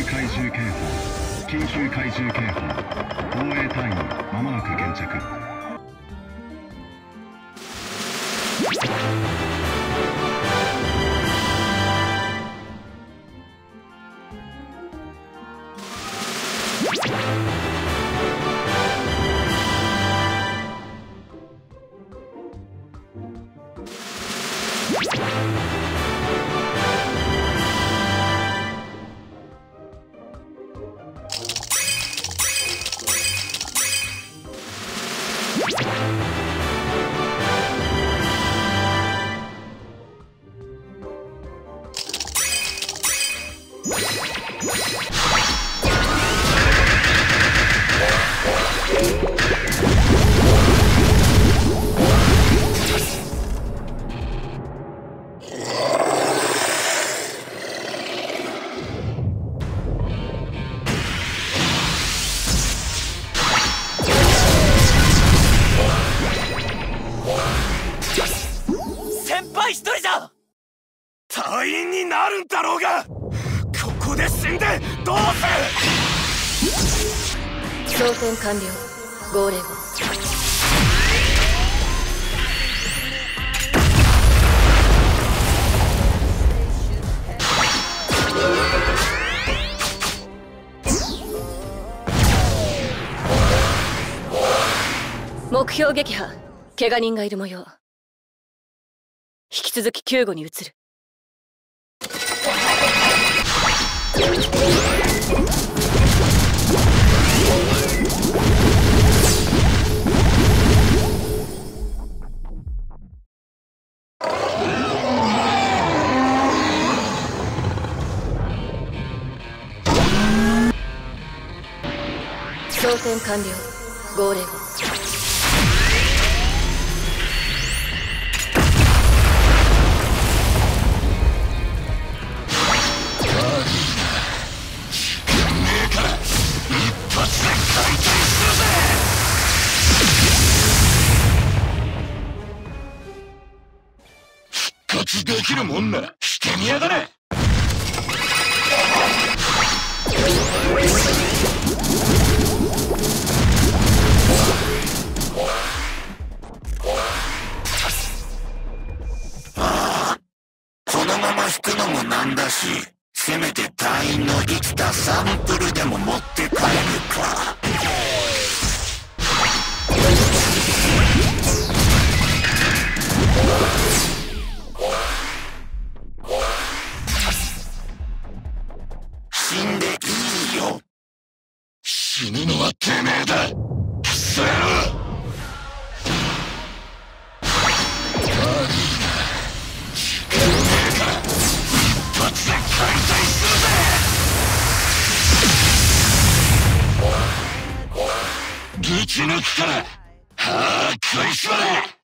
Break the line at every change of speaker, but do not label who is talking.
怪獣警報、緊急怪獣警報、防衛隊員まもなく現着。
一人じゃ隊員になるんだろうが、ここで死んでどうする。
装填完了。号令を。目標撃破。怪我人がいる模様。引き続き救護に移る。装填完了。号令を。
できるもんならしてみやがれ。
このまま引くのもなんだし、せめて隊員の生きたサンプルでも持って帰るか。死んでいいよ。
死ぬのはてめえだ。クソ野郎。一発で解体するぜ。ぶち抜くから歯食いしばれ。